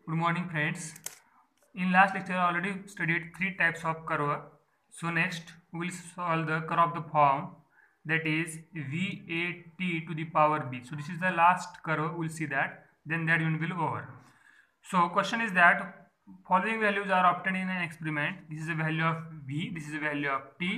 Good morning, friends. In last lecture, I already studied three types of curve. So next, we will solve the curve of the form, that is VAT to the power b. So this is the last curve. We'll see that. Then that unit will over. So question is that following values are obtained in an experiment. This is the value of v. This is the value of t.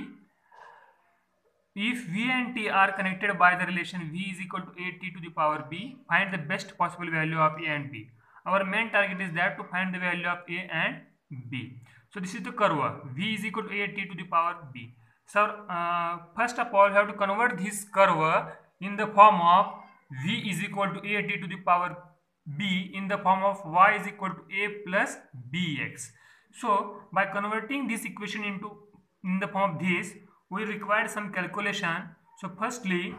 If v and t are connected by the relation v is equal to at to the power b, find the best possible value of a and b. Our main target is that to find the value of a and b. So this is the curve. V is equal to at to the power b. So first of all, we have to convert this curve in the form of v is equal to at to the power b in the form of y is equal to a plus bx. So by converting this equation in the form of this, we require some calculation. So firstly,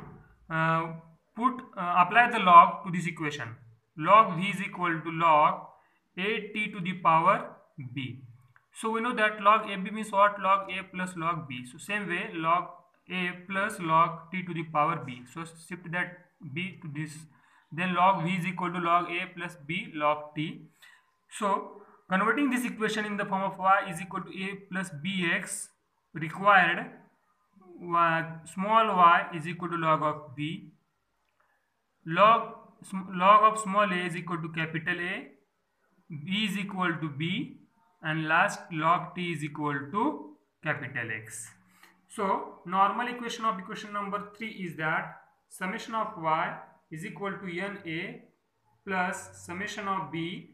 apply the log to this equation. Log v is equal to log at to the power b. So we know that log ab means what? Log a plus log b. So same way, log a plus log t to the power b. So shift that b to this. Then log v is equal to log a plus b log t. So converting this equation in the form of y is equal to a plus bx required small y is equal to log of b, log of small a is equal to capital A, b is equal to b, and last log t is equal to capital X. So normal equation of equation number 3 is that summation of y is equal to na plus summation of b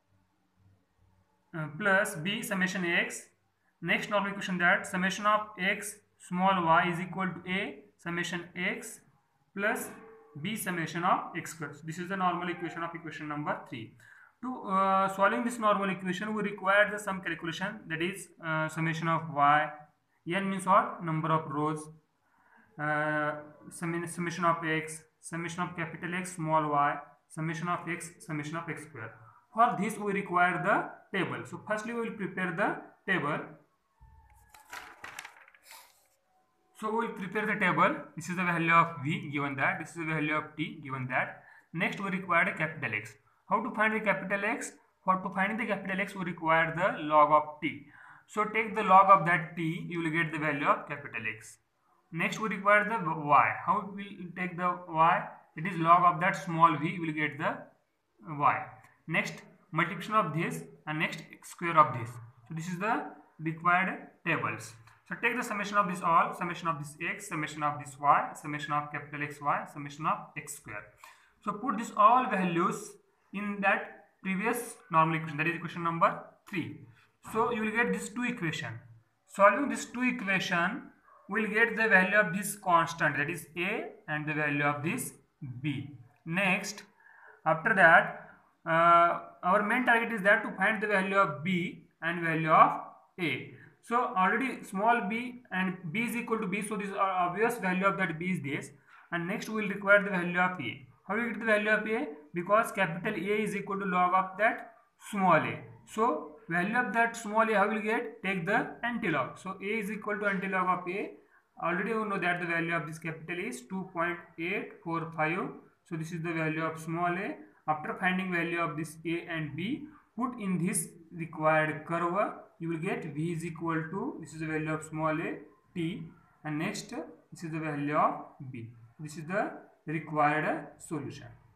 plus b summation x. Next normal equation that summation of x small y is equal to a summation x plus b summation of x square. So this is the normal equation of equation number 3. To solving this normal equation, we require the sum calculation, that is summation of y. N means what? Number of rows. Summation of x, summation of capital X small y, summation of x square. For this we require the table. So firstly we will prepare the table. So we will prepare the table. This is the value of v given that. This is the value of t given that. Next we require a capital X. How to find the capital X? To find the capital X we require the log of t. So take the log of that t, you will get the value of capital X. Next we require the y. How will you take the y? It is log of that small v, you will get the y. Next multiplication of this and next square of this. So this is the required tables. So take the summation of this all, summation of this x, summation of this y, summation of capital X y, summation of x square. So put this all values in that previous normal equation, that is equation number 3. So you will get this two equation. Solving this two equation, we will get the value of this constant, that is a, and the value of this b. Next, after that, our main target is that to find the value of b and value of a. So already small b and b is equal to b, so this obvious value of that b is this, and next we will require the value of a. How do we get the value of a? Because capital A is equal to log of that small a. So value of that small a, how will you get? Take the antilog. So a is equal to antilog of a. Already we know that the value of this capital is 2.845. So this is the value of small a. After finding value of this a and b, put in this required curve, you will get v is equal to, this is the value of small a, t, and next this is the value of b. This is the required solution.